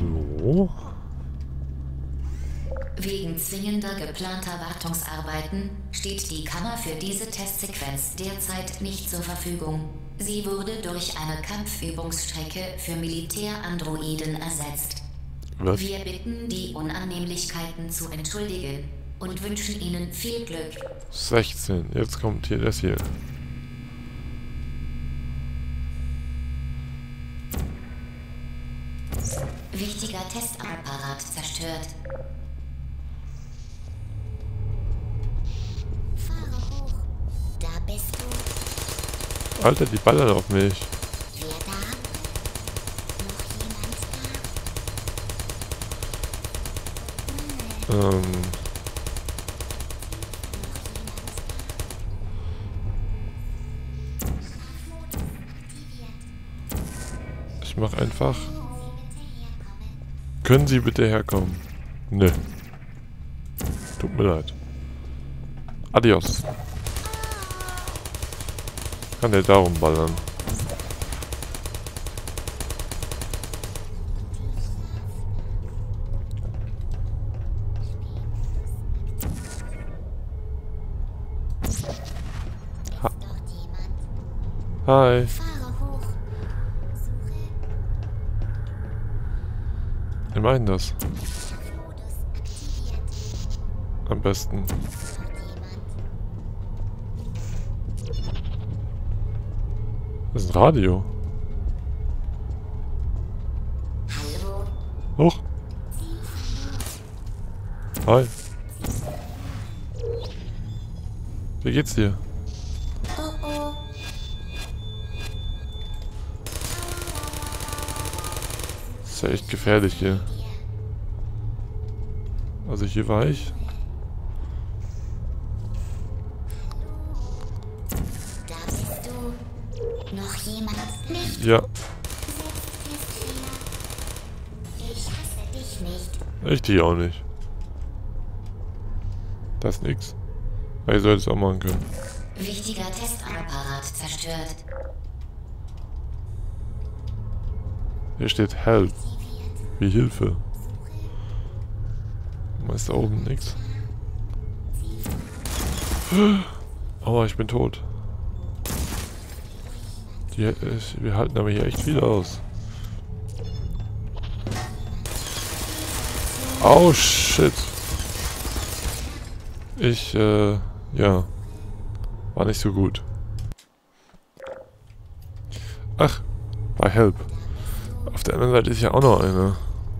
So. Wegen zwingender geplanter Wartungsarbeiten steht die Kammer für diese Testsequenz derzeit nicht zur Verfügung. Sie wurde durch eine Kampfübungsstrecke für Militärandroiden ersetzt. Was? Wir bitten, die Unannehmlichkeiten zu entschuldigen und wünschen Ihnen viel Glück. 16. Jetzt kommt hier das hier. Wichtiger Testapparat zerstört. Fahre hoch. Da bist du. Alter, die ballern auf mich. Wer da? Noch jemand da? Ich mach einfach. Können Sie bitte herkommen? Nö. Tut mir leid. Adios. Kann der darum ballern? Ist dort jemand? Hi. Fahre hoch. Suche. Wir meinen das. Modus aktiviert. Am besten. Ist dort jemand? Das ist ein Radio. Hallo? Hoch. Hi. Wie geht's dir? Oh oh. Ist ja echt gefährlich hier. Also hier war ich. Da bist du. Noch jemand? Nicht Ja, Selbsttestfehler. Ich hasse dich nicht. ich die auch nicht. Das ist nix. Aber ihr solltet es auch machen können. Wichtiger Testapparat zerstört. Hier steht Help. Wie Hilfe. Ist da oben nix. Oh, ich bin tot. Wir halten aber hier echt viel aus. Oh, shit. Ja. War nicht so gut. Ach, bei Help. Auf der anderen Seite ist ja auch noch eine.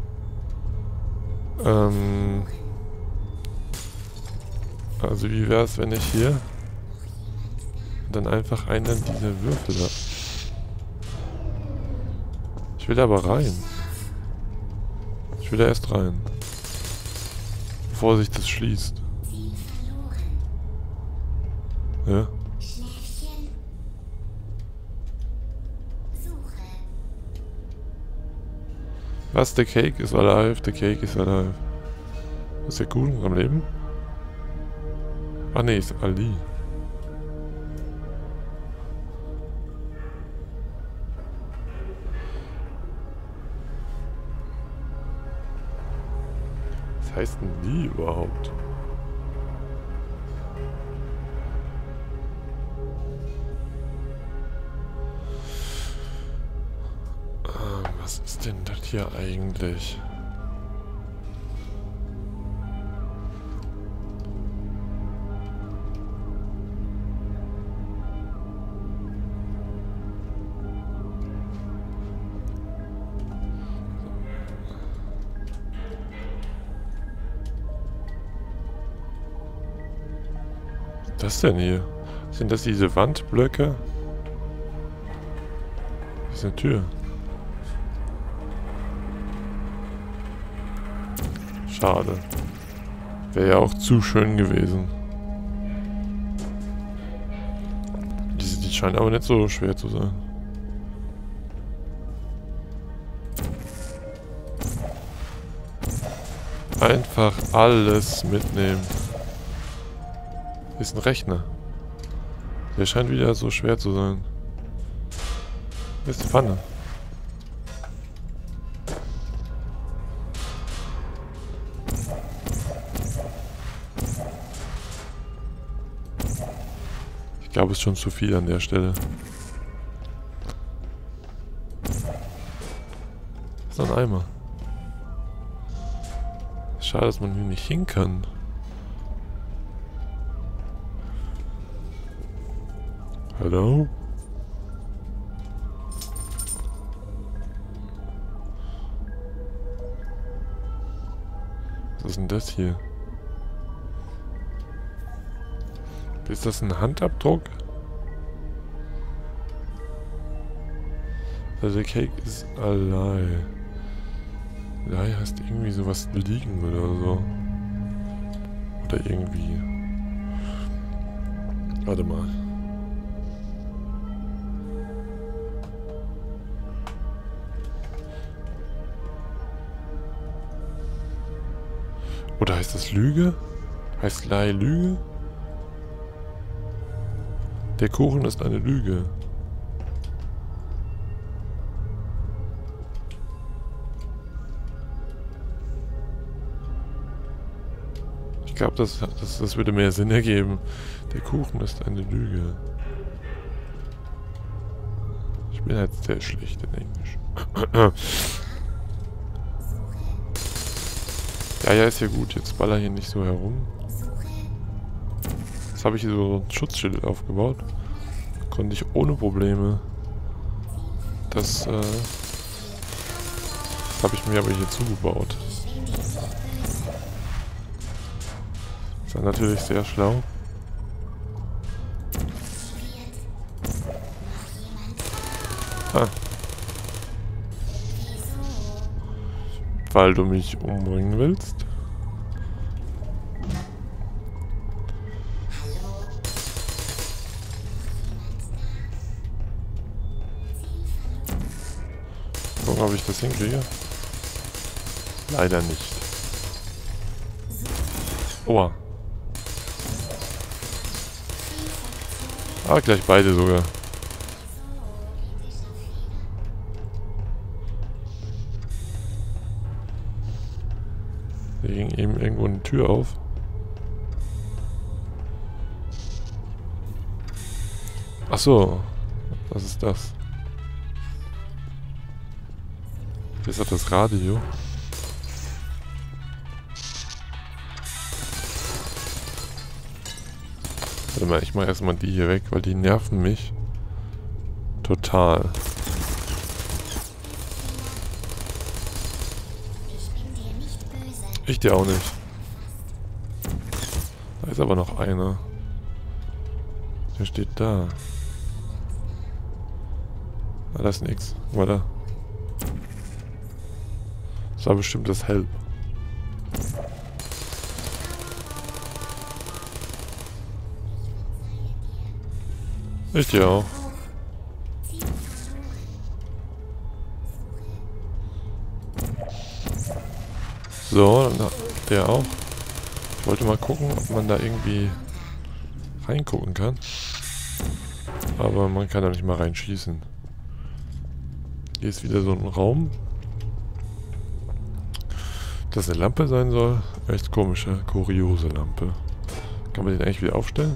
Also wie wäre es, wenn ich hier dann einfach einen dieser Würfel habe? Ich will aber rein. Ich will da erst rein. Bevor sich das schließt. Ziel verloren. Ja? Schnäppchen. Suche. Was? The cake is alive, the cake is alive. Ist der Kuchen am Leben? Ah ne, ist Ali. Was heißt denn die überhaupt? Was ist denn das hier eigentlich? Was ist das denn hier? Sind das diese Wandblöcke? Das ist eine Tür. Schade. Wäre ja auch zu schön gewesen. Die scheint aber nicht so schwer zu sein. Einfach alles mitnehmen. Ist ein Rechner. Der scheint wieder so schwer zu sein. Ist die Pfanne. glaube, es ist schon zu viel an der Stelle. Das ist ein Eimer. Schade, dass man hier nicht hin kann. Hallo? Was ist denn das hier? Ist das ein Handabdruck? Also der Cake ist alive. Da heißt irgendwie sowas liegen oder so. Oder irgendwie. Warte mal. Oder heißt das Lüge? Heißt Lie Lüge? Der Kuchen ist eine Lüge. Ich glaube, das würde mehr Sinn ergeben. Der Kuchen ist eine Lüge. Ich bin halt sehr schlecht in Englisch. Ja, ist ja gut. Jetzt baller hier nicht so herum. Jetzt habe ich hier so ein Schutzschild aufgebaut. Konnte ich ohne Probleme. Das habe ich mir aber hier zugebaut. Das war natürlich sehr schlau. Ah. Weil du mich umbringen willst? Gucken, ob ich das hinkriege. Leider nicht. Oha. Ah, gleich beide sogar. Hier ging eben irgendwo eine Tür auf. Ach so. Was ist das? Hier ist auch das Radio. Warte mal, ich mache erstmal die hier weg, weil die nerven mich total. Ich dir auch nicht. Da ist aber noch einer. Der steht da. Ah, da ist nix. Guck mal da. Das war bestimmt das Help. Ich dir auch. So, dann der auch. Ich wollte mal gucken, ob man da irgendwie reingucken kann. Aber man kann da nicht mal reinschießen. Hier ist wieder so ein Raum. Das eine Lampe sein soll. Echt komische, kuriose Lampe. Kann man den eigentlich wieder aufstellen?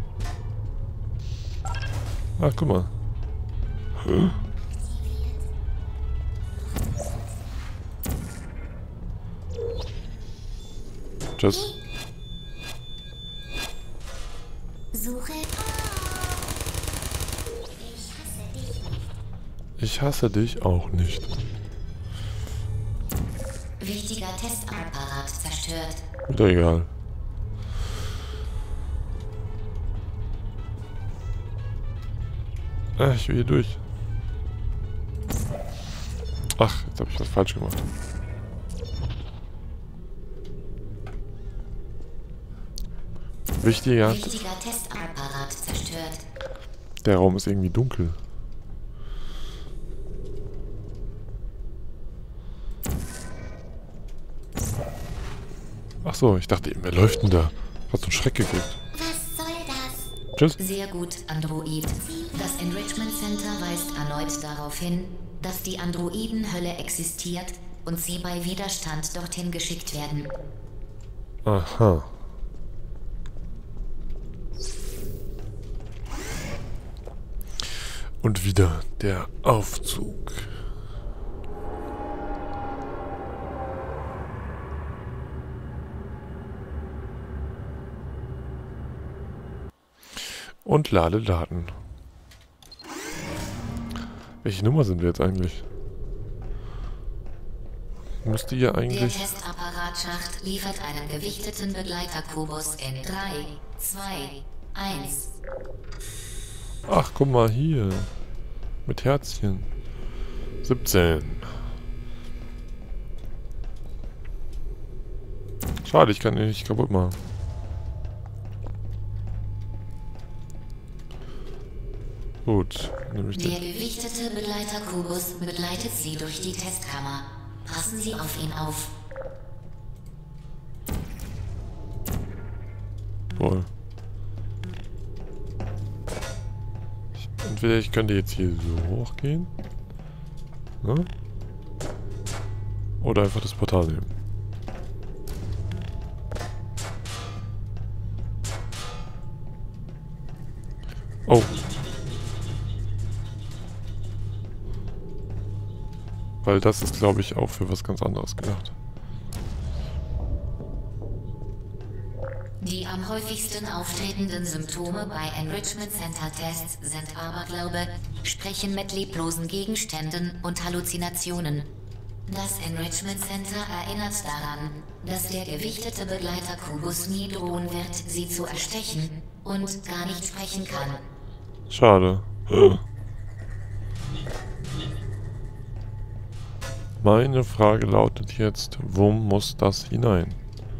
Ach, guck mal. Tschüss. Suche. Ich hasse dich auch nicht. Wichtiger Testapparat zerstört. Wieder egal. Ah, ich will hier durch. Ach, jetzt habe ich was falsch gemacht. Wichtiger Testapparat zerstört. Der Raum ist irgendwie dunkel. Ach so, ich dachte eben, wer läuft denn da? Hast du einen Schreck gekriegt? Was soll das? Tschüss. Sehr gut, Android. Das Enrichment Center weist erneut darauf hin, dass die Androidenhölle existiert und sie bei Widerstand dorthin geschickt werden. Aha. Und wieder der Aufzug. Und lade Daten. Welche Nummer sind wir jetzt eigentlich? Müsste ja eigentlich... Der Testapparatschacht liefert einen gewichteten Begleiterkubus in 3, 2, 1. Ach, guck mal hier. Mit Herzchen. 17. Schade, ich kann ihn nicht kaputt machen. Gut, nehme ich den. Der gewichtete Begleiterkubus begleitet Sie durch die Testkammer. Passen Sie auf ihn auf. Wohl. Entweder ich könnte jetzt hier so hochgehen. Ne? Oder einfach das Portal nehmen. Oh. Weil das ist, glaube ich, auch für was ganz anderes gedacht. Die am häufigsten auftretenden Symptome bei Enrichment Center Tests sind Aberglaube, Sprechen mit leblosen Gegenständen und Halluzinationen. Das Enrichment Center erinnert daran, dass der gewichtete Begleiterkubus nie drohen wird, sie zu erstechen und gar nicht sprechen kann. Schade. Meine Frage lautet jetzt, wo muss das hinein?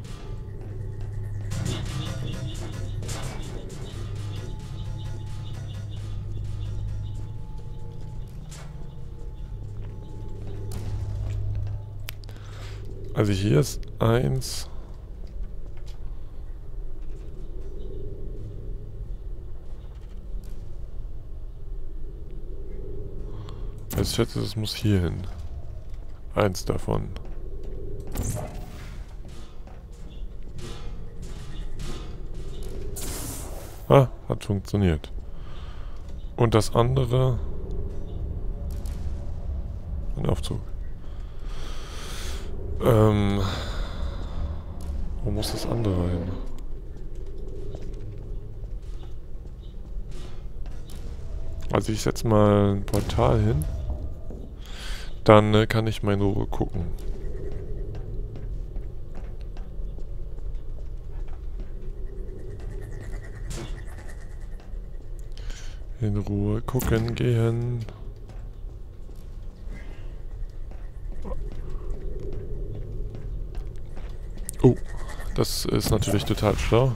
Also hier ist eins. Ich schätze, das muss hier hin. Eins davon. Ah, hat funktioniert. Und das andere... Ein Aufzug. Wo muss das andere hin? Also ich setze mal ein Portal hin. Dann kann ich mal in Ruhe gucken. In Ruhe gucken gehen. Oh, das ist natürlich total schlau.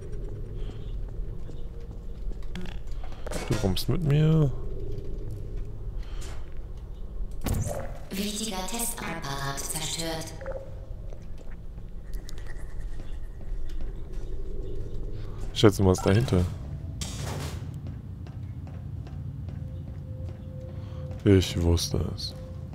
Du kommst mit mir. Wichtiger Testapparat zerstört. Ich schätze mal, was dahinter. Ich wusste es.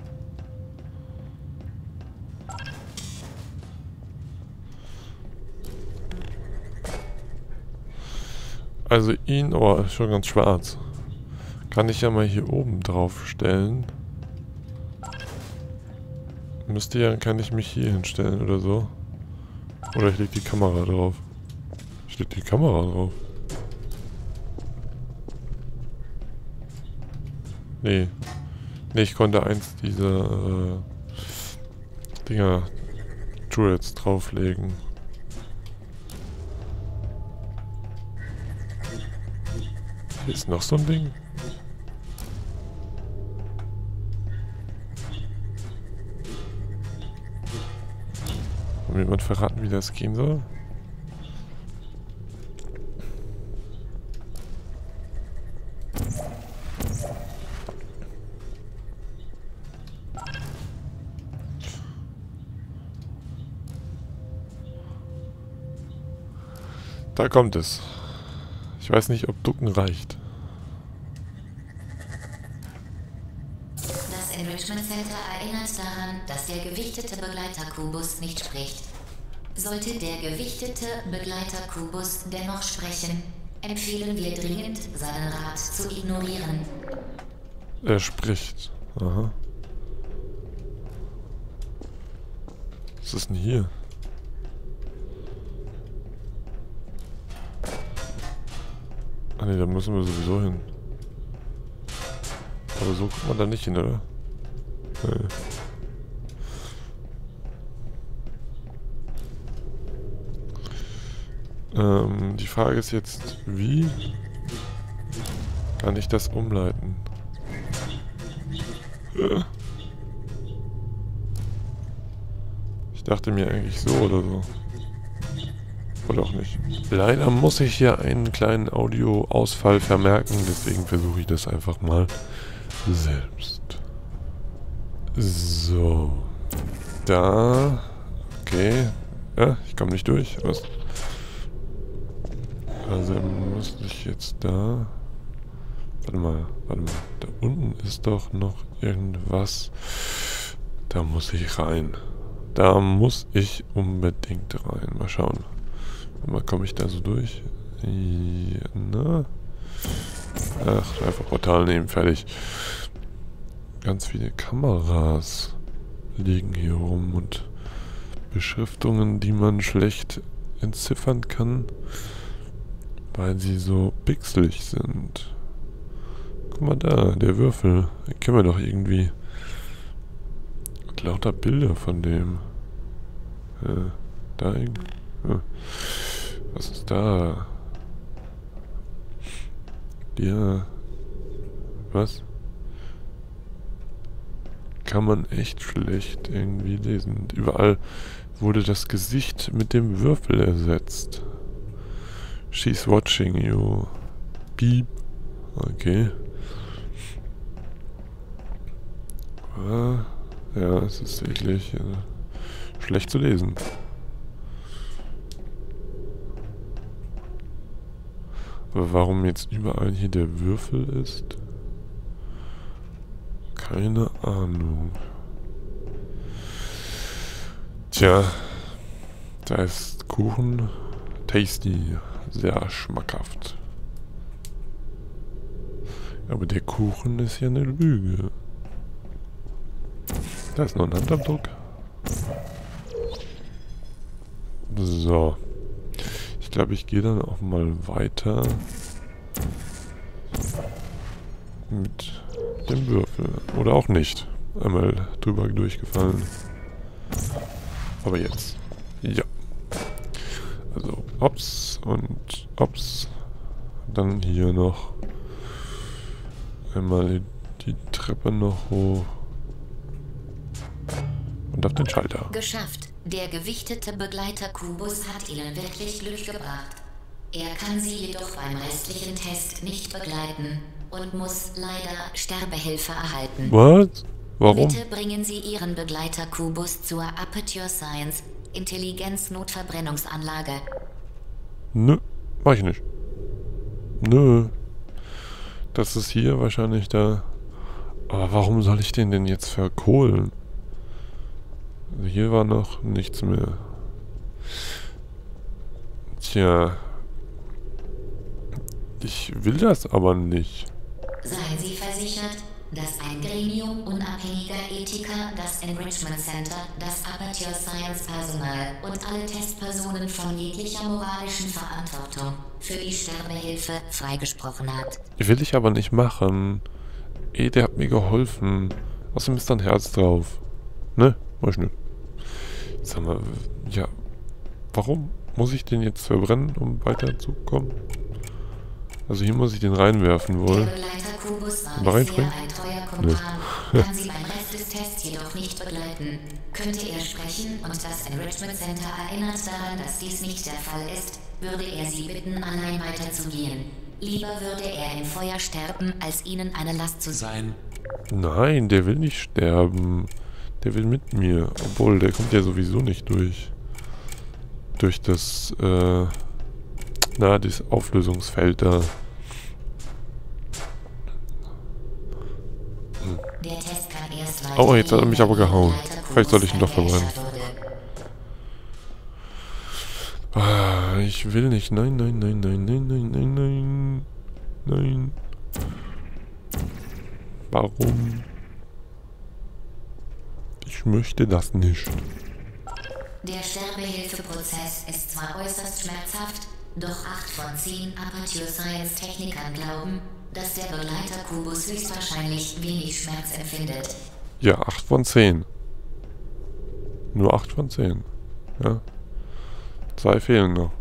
Also ihn, oh, schon ganz schwarz. Kann ich ja mal hier oben drauf stellen. Müsste ja, kann ich mich hier hinstellen oder so. Oder ich leg die Kamera drauf. Ich leg die Kamera drauf. Nee. Nee, ich konnte eins dieser Dinger Turrets drauflegen. Hier ist noch so ein Ding. Hat mir jemand verraten, wie das gehen soll? Da kommt es. Ich weiß nicht, ob Ducken reicht. Das Enrichment Center erinnert daran, dass der gewichtete Begleiterkubus nicht spricht. Sollte der gewichtete Begleiterkubus dennoch sprechen, empfehlen wir dringend, seinen Rat zu ignorieren. Er spricht. Aha. Was ist denn hier? Ah ne, da müssen wir sowieso hin. Aber so kommt man da nicht hin, oder? Nee. Die Frage ist jetzt, wie kann ich das umleiten? Ich dachte mir eigentlich so oder so. Oder auch nicht. Leider muss ich hier einen kleinen Audioausfall vermerken, deswegen versuche ich das einfach mal selbst. So. Da. Okay. Ja, ich komme nicht durch. Was? Also müsste ich jetzt da... Warte mal. Da unten ist doch noch irgendwas. Da muss ich rein. Da muss ich unbedingt rein. Mal schauen. Mal, komme ich da so durch? Ja, na? Ach, einfach Portal nehmen. Fertig. Ganz viele Kameras liegen hier rum und Beschriftungen, die man schlecht entziffern kann, weil sie so pixelig sind. Guck mal da, der Würfel. Den kennen wir doch irgendwie. Und lauter Bilder von dem. Da irgendwie. Was ist da? Ja. Was? Kann man echt schlecht irgendwie lesen. Und überall wurde das Gesicht mit dem Würfel ersetzt. She's watching you. Beep. Okay. Ja, es ist wirklich schlecht zu lesen. Aber warum jetzt überall hier der Würfel ist? Keine Ahnung. Tja, da ist Kuchen. Tasty. Sehr schmackhaft. Aber der Kuchen ist ja eine Lüge. Da ist noch ein Handabdruck. So. Ich glaube, ich gehe dann auch mal weiter mit dem Würfel. Oder auch nicht. Einmal drüber durchgefallen. Aber jetzt. Ja. Also, hops und hops. Dann hier noch einmal die Treppe noch hoch. Und auf den Schalter. Geschafft. Der gewichtete Begleiter Kubus hat Ihnen wirklich Glück gebracht. Er kann Sie jedoch beim restlichen Test nicht begleiten und muss leider Sterbehilfe erhalten. Was? Warum? Bitte bringen Sie Ihren Begleiter Kubus zur Aperture Science Intelligenz-Notverbrennungsanlage. Nö, mach ich nicht. Nö. Das ist hier wahrscheinlich da. Aber warum soll ich den denn jetzt verkohlen? Also hier war noch nichts mehr. Tja. Ich will das aber nicht. Seien Sie versichert, dass ein Gremium unabhängiger Ethiker das Enrichment Center, das Aperture Science Personal und alle Testpersonen von jeglicher moralischen Verantwortung für die Sterbehilfe freigesprochen hat. Will ich aber nicht machen. Der hat mir geholfen. Außerdem ist da ein Herz drauf. Ne? Mach ich nicht. Sag mal, ja. Warum muss ich den jetzt verbrennen, um weiterzukommen? Also hier muss ich den reinwerfen wohl. Der Begleiter Kubus war Mal bisher reinspringen? ein treuer Kumpan, kann Sie beim Rest des Tests jedoch nicht begleiten. Könnte er sprechen und das Enrichment Center erinnert daran, dass dies nicht der Fall ist, würde er Sie bitten, allein weiterzugehen. Lieber würde er im Feuer sterben, als Ihnen eine Last zu sein. Nein, der will nicht sterben. Der will mit mir. Obwohl, der kommt ja sowieso nicht durch. Durch das, das Auflösungsfeld da. Der Test kann erst Oh, jetzt hat er mich aber gehauen. Vielleicht soll ich ihn doch verbrennen. Ich will nicht. Nein, nein, nein, nein, nein, nein, nein, nein. Nein. Warum? Ich möchte das nicht. Der Sterbehilfeprozess ist zwar äußerst schmerzhaft, doch 8 von 10 Aperture Science Technikern glauben, dass der Begleiter Kubus höchstwahrscheinlich wenig Schmerz empfindet. Ja, 8 von 10. Nur 8 von 10. Ja. 2 fehlen noch.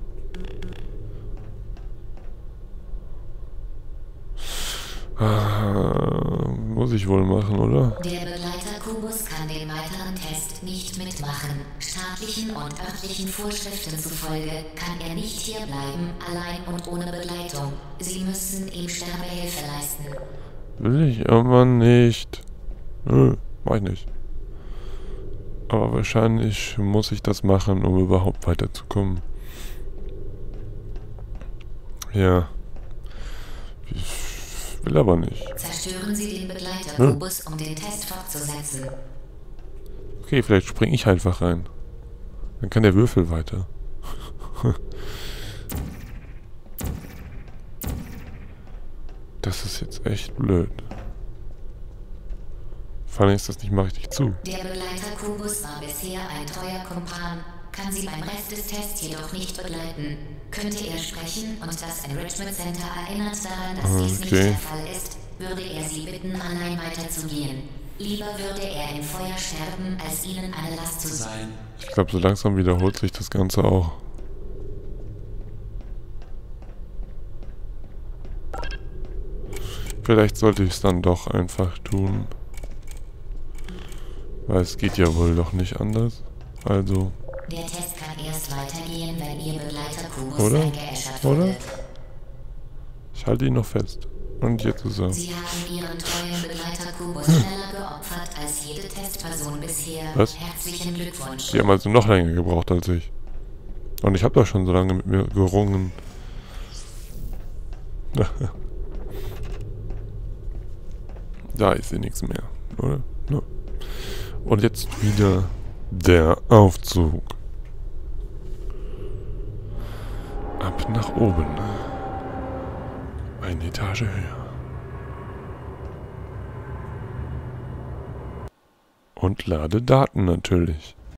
Muss ich wohl machen, oder? Der Begleiter Kubus kann den weiteren Test nicht mitmachen. Staatlichen und örtlichen Vorschriften zufolge kann er nicht hierbleiben, allein und ohne Begleitung. Sie müssen ihm Sterbehilfe leisten. Will ich aber nicht. Nö, mach ich nicht. Aber wahrscheinlich muss ich das machen, um überhaupt weiterzukommen. Ja. Ich will aber nicht. Zerstören Sie den Begleiter Kubus, um den Test fortzusetzen. Okay, vielleicht springe ich einfach rein. Dann kann der Würfel weiter. Das ist jetzt echt blöd. Vor allem ist das nicht mal richtig zu. Der Begleiter Kubus war bisher ein treuer Kumpan, kann sie beim Rest des Tests jedoch nicht begleiten. Könnte er sprechen und das Enrichment Center erinnert daran, dass dies nicht der Fall ist, würde er sie bitten, allein weiterzugehen. Lieber würde er im Feuer sterben, als ihnen eine Last zu sein. Ich glaube, so langsam wiederholt sich das Ganze auch. Vielleicht sollte ich es dann doch einfach tun. Weil es geht ja wohl doch nicht anders. Also. Der Test kann erst weitergehen, wenn Ihr Begleiter Kubus eingeäschert wurde. wurde. Ich halte ihn noch fest. Und jetzt ist er. Sie haben Ihren treuen Begleiter Kubus schneller geopfert als jede Testperson bisher. Was? Herzlichen Glückwunsch. Die haben also noch länger gebraucht als ich. Und ich habe doch schon so lange mit mir gerungen. Da ist ja nichts mehr, oder? Ja. Und jetzt wieder der Aufzug. Ab nach oben. Eine Etage höher. Und lade Daten natürlich.